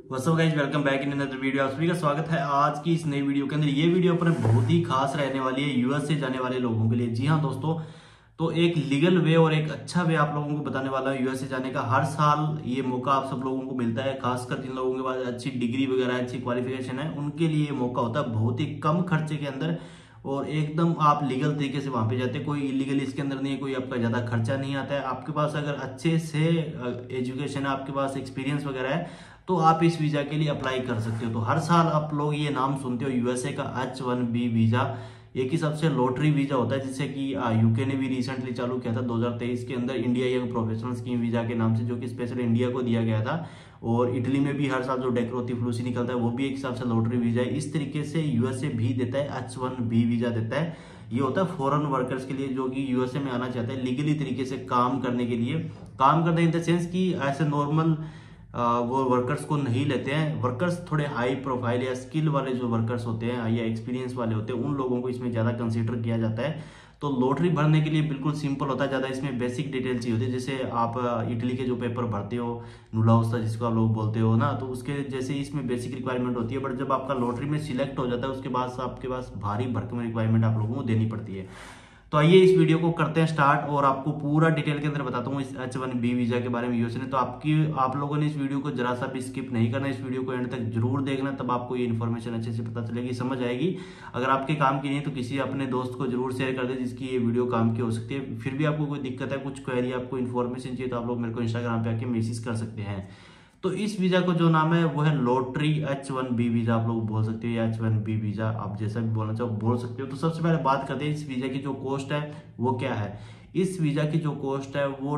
WhatsApp guys, welcome back in another video. आप सभी का स्वागत है आज की इस नई वीडियो के अंदर। ये वीडियो अपने बहुत ही खास रहने वाली है यूएस से जाने वाले लोगों के लिए। जी हाँ दोस्तों, तो एक लीगल वे और एक अच्छा वे आप लोगों को बताने वाला है यूएस से जाने का। हर साल ये मौका आप सब लोगों को मिलता है, खासकर जिन लोगों के पास अच्छी डिग्री वगैरह अच्छी क्वालिफिकेशन है उनके लिए ये मौका होता है बहुत ही कम खर्चे के अंदर और एकदम आप लीगल तरीके से वहां पे जाते हैं। कोई इलीगल इसके अंदर नहीं है, कोई आपका ज्यादा खर्चा नहीं आता है। आपके पास अगर अच्छे से एजुकेशन है, आपके पास एक्सपीरियंस वगैरह है तो आप इस वीजा के लिए अप्लाई कर सकते हो। तो हर साल आप लोग ये नाम सुनते हो यूएसए का H-1B वीजा। एक हिसाब से लॉटरी वीजा होता है, जिससे कि यूके ने भी रिसेंटली चालू किया था 2023 के अंदर India young professional scheme visa के नाम से, जो कि स्पेशल इंडिया को दिया गया था। और इटली में भी हर साल जो डेक्रोती फ्लूसी निकलता है वो भी एक हिसाब से लॉटरी वीजा है। इस तरीके से यूएसए भी देता है H-1B वीजा देता है। ये होता है फॉरेन वर्कर्स के लिए जो कि यूएसए में आना चाहते हैं लीगली तरीके से काम करने के लिए। काम करने इन द सेंस कि ऐसे नॉर्मल वो वर्कर्स को नहीं लेते हैं। वर्कर्स थोड़े हाई प्रोफाइल या स्किल वाले जो वर्कर्स होते हैं या एक्सपीरियंस वाले होते हैं उन लोगों को इसमें ज़्यादा कंसीडर किया जाता है। तो लॉटरी भरने के लिए बिल्कुल सिंपल होता है, ज़्यादा इसमें बेसिक डिटेल्स ही होती है। जैसे आप इटली के जो पेपर भरते हो नुलाउस्ता जिसको आप लोग बोलते हो ना, तो उसके जैसे इसमें बेसिक रिक्वायरमेंट होती है। बट जब आपका लॉटरी में सिलेक्ट हो जाता है उसके बाद आपके पास भारी भरकम रिक्वायरमेंट आप लोगों को देनी पड़ती है। तो आइए इस वीडियो को करते हैं स्टार्ट और आपको पूरा डिटेल के अंदर बताता हूँ इस H-1B वीजा के बारे में यूएसए ने। तो आप लोगों ने इस वीडियो को जरा सा भी स्किप नहीं करना, इस वीडियो को एंड तक जरूर देखना, तब आपको ये इन्फॉर्मेशन अच्छे से पता चलेगी, समझ आएगी। अगर आपके काम की नहीं तो किसी अपने दोस्त को जरूर शेयर कर दे जिसकी ये वीडियो काम की हो सकती है। फिर भी आपको कोई दिक्कत है, कुछ क्वेरी, आपको इन्फॉर्मेशन चाहिए तो आप लोग मेरे को इंस्टाग्राम पे आके मैसेज कर सकते हैं। तो इस वीजा को जो नाम है वो है लॉटरी H-1B वीजा आप लोग बोल सकते हो या H-1B वीजा, आप जैसा भी बोलना चाहो बोल सकते हो। तो सबसे पहले बात करते हैं इस वीजा की जो कॉस्ट है वो क्या है। इस वीजा की जो कॉस्ट है वो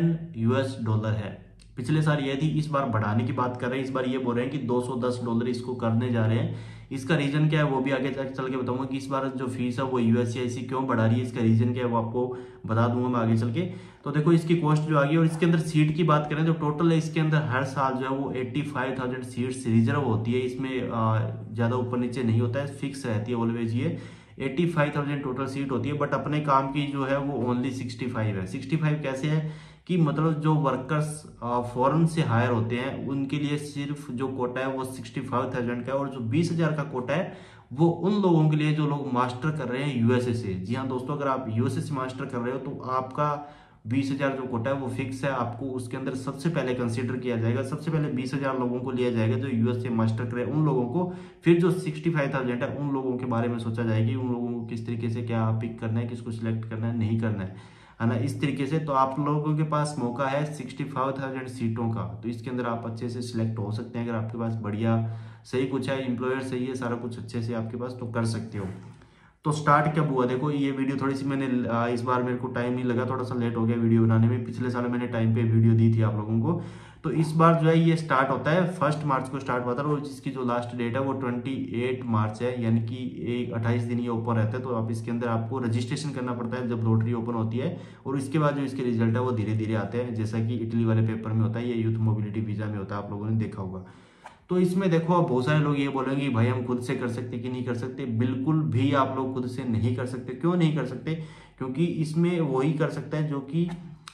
$10 है। पिछले साल ये थी, इस बार बढ़ाने की बात कर रहे हैं। इस बार ये बोल रहे हैं कि $210 इसको करने जा रहे हैं। इसका रीजन क्या है वो भी आगे चल के बताऊंगा कि इस बार जो फीस है वो यूएससीआईसी क्यों बढ़ा रही है, इसका रीजन क्या है वो आपको बता दूंगा मैं आगे चल के। तो देखो इसकी कॉस्ट जो आ गई, और इसके अंदर सीट की बात करें तो टोटल है इसके अंदर हर साल जो है वो 85,000 सीट्स रिजर्व होती है। इसमें ज्यादा ऊपर नीचे नहीं होता है, फिक्स रहती है ऑलवेज ये 85,000 टोटल सीट होती है। बट अपने काम की जो है वो ओनली 65 है। 65 कैसे है कि मतलब जो वर्कर्स फॉरेन से हायर होते हैं उनके लिए सिर्फ जो कोटा है वो 65,000 का है, और जो 20,000 का कोटा है वो उन लोगों के लिए जो लोग मास्टर कर रहे हैं यूएसए से। जी हाँ दोस्तों, अगर आप यूएसए से मास्टर कर रहे हो तो आपका 20,000 जो कोटा है वो फिक्स है। आपको उसके अंदर सबसे पहले कंसीडर किया जाएगा, सबसे पहले 20,000 लोगों को लिया जाएगा जो यूएस से मास्टर करे उन लोगों को। फिर जो 65,000 है उन लोगों के बारे में सोचा जाएगी, उन लोगों को किस तरीके से क्या पिक करना है, किसको सिलेक्ट करना है, नहीं करना है ना, इस तरीके से। तो आप लोगों के पास मौका है 65,000 सीटों का, तो इसके अंदर आप अच्छे से सिलेक्ट हो सकते हैं। अगर आपके पास बढ़िया सही कुछ है, एम्प्लॉयर सही है, सारा कुछ अच्छे से आपके पास, तो कर सकते हो। तो स्टार्ट कब हुआ, देखो ये वीडियो थोड़ी सी मैंने इस बार मेरे को टाइम नहीं लगा, थोड़ा सा लेट हो गया वीडियो बनाने में। पिछले साल मैंने टाइम पे वीडियो दी थी आप लोगों को। तो इस बार जो है ये स्टार्ट होता है 1 मार्च को स्टार्ट हुआ था, और जिसकी जो लास्ट डेट है वो 28 मार्च है, यानी कि 28 दिन ये ओपन रहता है। तो आप इसके अंदर आपको रजिस्ट्रेशन करना पड़ता है जब लॉटरी ओपन होती है, और इसके बाद जो इसके रिजल्ट है वो धीरे धीरे आते हैं, जैसा कि इटली वाले पेपर में होता है, ये यूथ मोबिलिटी वीजा में होता है, आप लोगों ने देखा होगा। तो इसमें देखो अब बहुत सारे लोग ये बोलेंगे कि भाई हम खुद से कर सकते कि नहीं कर सकते। बिल्कुल भी आप लोग खुद से नहीं कर सकते। क्यों नहीं कर सकते? क्योंकि इसमें वही कर सकता है जो कि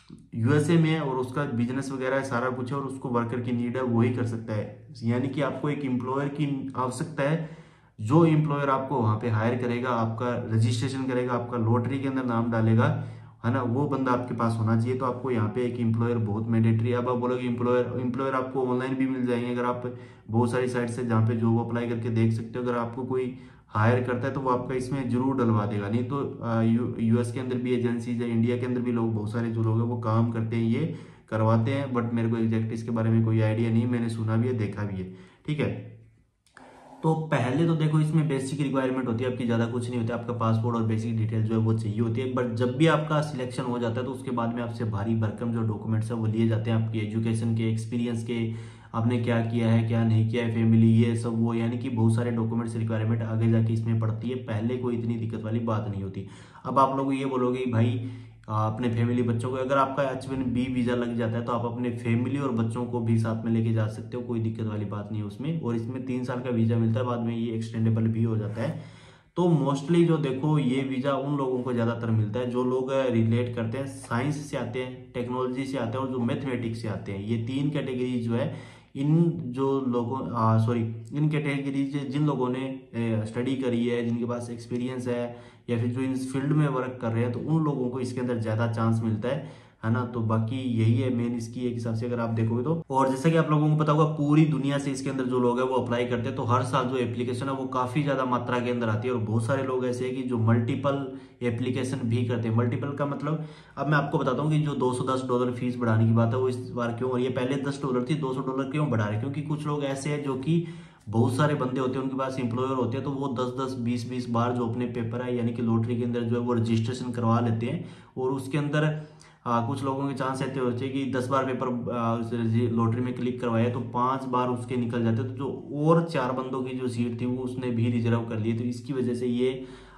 यूएसए में है और उसका बिजनेस वगैरह है, सारा कुछ है, और उसको वर्कर की नीड है वही कर सकता है। यानी कि आपको एक एम्प्लॉयर की आवश्यकता है, जो एम्प्लॉयर आपको वहां पे हायर करेगा, आपका रजिस्ट्रेशन करेगा, आपका लॉटरी के अंदर नाम डालेगा, है ना, वो बंदा आपके पास होना चाहिए। तो आपको यहाँ पे एक एम्प्लॉयर बहुत मैंडेटरी है। अब आप बोलोगे एम्प्लॉयर आपको ऑनलाइन भी मिल जाएंगे, अगर आप बहुत सारी साइट से जहाँ पे जॉब अप्लाई करके देख सकते हो। अगर आपको कोई हायर करता है तो वो आपका इसमें जरूर डलवा देगा। नहीं तो यूएस के अंदर भी एजेंसीज है, इंडिया के अंदर भी लोग, बहुत सारे जो लोग हैं वो काम करते हैं, ये करवाते हैं। बट मेरे को एग्जैक्ट इसके बारे में कोई आइडिया नहीं, मैंने सुना भी है, देखा भी है, ठीक है। तो पहले तो देखो इसमें बेसिक रिक्वायरमेंट होती है आपकी, ज्यादा कुछ नहीं होता, आपका पासपोर्ट और बेसिक डिटेल जो है वो चाहिए होती है। बट जब भी आपका सिलेक्शन हो जाता है तो उसके बाद में आपसे भारी भरकम जो डॉक्यूमेंट्स है वो लिए जाते हैं, आपकी एजुकेशन के, एक्सपीरियंस के, आपने क्या किया है क्या नहीं किया है, फैमिली, ये सब वो, यानी कि बहुत सारे डॉक्यूमेंट्स रिक्वायरमेंट आगे जाके इसमें पड़ती है। पहले कोई इतनी दिक्कत वाली बात नहीं होती। अब आप लोग ये बोलोगे भाई अपने फैमिली बच्चों को, अगर आपका H-1B वीजा लग जाता है तो आप अपने फैमिली और बच्चों को भी साथ में लेके जा सकते हो, कोई दिक्कत वाली बात नहीं है उसमें। और इसमें 3 साल का वीजा मिलता है, बाद में ये एक्सटेंडेबल भी हो जाता है। तो मोस्टली जो देखो ये वीजा उन लोगों को ज्यादातर मिलता है जो लोग रिलेट करते हैं साइंस से आते हैं, टेक्नोलॉजी से आते हैं और जो मैथमेटिक्स से आते हैं। ये 3 कैटेगरी जो है इन जो लोगों सॉरी इन कैटेगरी से जिन लोगों ने स्टडी करी है, जिनके पास एक्सपीरियंस है, या फिर जो इस फील्ड में वर्क कर रहे हैं, तो उन लोगों को इसके अंदर ज़्यादा चांस मिलता है ना। तो बाकी यही है मेन इसकी एक हिसाब से अगर आप देखोगे तो। और जैसा कि आप लोगों को पता होगा, पूरी दुनिया से इसके अंदर जो लोग हैं वो अप्लाई करते हैं, तो हर साल जो एप्लीकेशन है वो काफ़ी ज़्यादा मात्रा के अंदर आती है। और बहुत सारे लोग ऐसे हैं कि जो मल्टीपल एप्लीकेशन भी करते हैं। मल्टीपल का मतलब, अब मैं आपको बताता हूँ कि जो $210 फीस बढ़ाने की बात है वो इस बार क्यों, और ये पहले $10 थी, $200 क्यों बढ़ा रहे, क्योंकि कुछ लोग ऐसे हैं जो कि बहुत सारे बंदे होते हैं, उनके पास एम्प्लॉयर होते हैं, तो वो 10-10, 20-20 बार जो अपने पेपर है यानी कि लॉटरी के अंदर जो है वो रजिस्ट्रेशन करवा लेते हैं। और उसके अंदर कुछ लोगों के चांस ऐसे होते हैं कि 10 बार पेपर लॉटरी में क्लिक करवाया तो 5 बार उसके निकल जाते, तो जो और 4 बंदों की जो सीट थी वो उसने भी रिजर्व कर ली। तो इसकी वजह से ये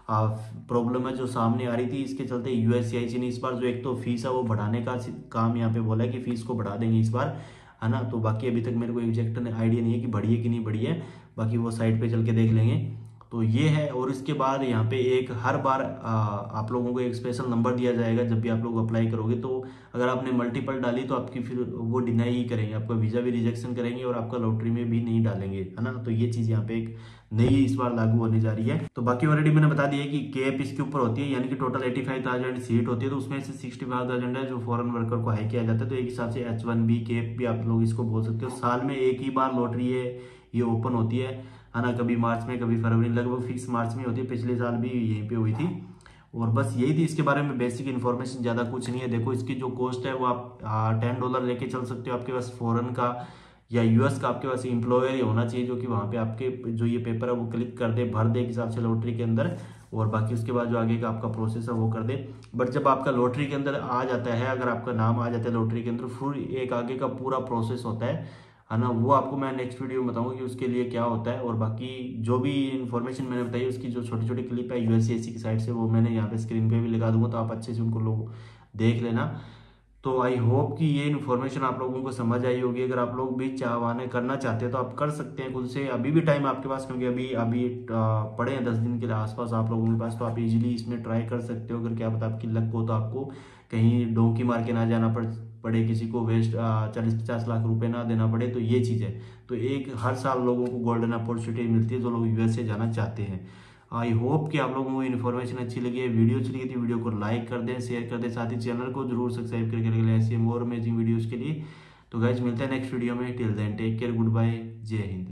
प्रॉब्लम है जो सामने आ रही थी। इसके चलते यूएससीआईसी ने इस बार जो एक तो फीस है वो बढ़ाने का काम यहाँ पे बोला है कि फीस को बढ़ा देंगे इस बार, है ना। तो बाकी अभी तक मेरे को एग्जैक्ट आइडिया नहीं है कि बढ़ी है कि नहीं बढ़ी है, बाकी वो साइट पे चल के देख लेंगे। तो ये है। और इसके बाद यहाँ पे एक हर बार आप लोगों को एक स्पेशल नंबर दिया जाएगा जब भी आप लोग अप्लाई करोगे। तो अगर आपने मल्टीपल डाली तो आपकी फिर वो डिनाई ही करेंगे, आपका वीज़ा भी रिजेक्शन करेंगे और आपका लॉटरी में भी नहीं डालेंगे, है ना। तो ये चीज़ यहाँ पे एक नई इस बार लागू होने जा रही है। तो बाकी ऑलरेडी मैंने बता दिया कि कैप इसके ऊपर होती है, यानी कि टोटल 85,000 सीट होती है, तो उसमें से 65,000 है जो फॉरेन वर्कर को हाई किया जाता है। तो एक हिसाब से H1B कैप भी आप लोग इसको बोल सकते हो। साल में एक ही बार लॉटरी है ये ओपन होती है ना। कभी मार्च में, कभी फरवरी, लगभग फिक्स मार्च में होती है। पिछले साल भी यहीं पे हुई थी। और बस यही थी इसके बारे में बेसिक इन्फॉर्मेशन, ज़्यादा कुछ नहीं है। देखो इसकी जो कॉस्ट है वो आप $10 लेके चल सकते हो। आपके पास फॉरेन का या यूएस का आपके पास एम्प्लॉयर ही होना चाहिए जो कि वहाँ पे आपके जो ये पेपर है वो क्लिक कर दे, भर दे एक हिसाब से लॉटरी के अंदर, और बाकी उसके बाद जो आगे का आपका प्रोसेस है वो कर दे। बट जब आपका लॉटरी के अंदर आ जाता है, अगर आपका नाम आ जाता है लॉटरी के अंदर, फिर एक आगे का पूरा प्रोसेस होता है ना। वो आपको मैं नेक्स्ट वीडियो में बताऊंगा कि उसके लिए क्या होता है। और बाकी जो भी इन्फॉर्मेशन मैंने बताई उसकी जो छोटी छोटी क्लिप है यूएससीआईसी की साइड से, वो मैंने यहाँ पे स्क्रीन पे भी लगा दूंगा, तो आप अच्छे से उनको लोग देख लेना। तो आई होप कि ये इन्फॉर्मेशन आप लोगों को समझ आई होगी। अगर आप लोग भी चाहवाने करना चाहते हैं तो आप कर सकते हैं खुद से, अभी भी टाइम आपके पास, क्योंकि अभी अभी पड़े हैं 10 दिन के लिए आसपास आप लोगों के पास, तो आप इजीली इसमें ट्राई कर सकते हो। अगर क्या पता आपकी लक हो तो आपको कहीं डोंकी मार के ना जाना पड़े, किसी को वेस्ट 40-50 लाख रुपए ना देना पड़े। तो ये चीज़ है। तो एक हर साल लोगों को गोल्डन अपॉर्चुनिटी मिलती है जो लोग यूएसए जाना चाहते हैं। आई होप कि आप लोगों को इन्फॉर्मेशन अच्छी लगी है। वीडियो अच्छी लगी थी वीडियो को लाइक कर दें, शेयर कर दें, साथ ही चैनल को जरूर सब्सक्राइब करके रखें ऐसे और अमेजिंग वीडियोस के लिए। तो गाइज मिलते हैं नेक्स्ट वीडियो में। Till then take care, good bye, जय हिंद।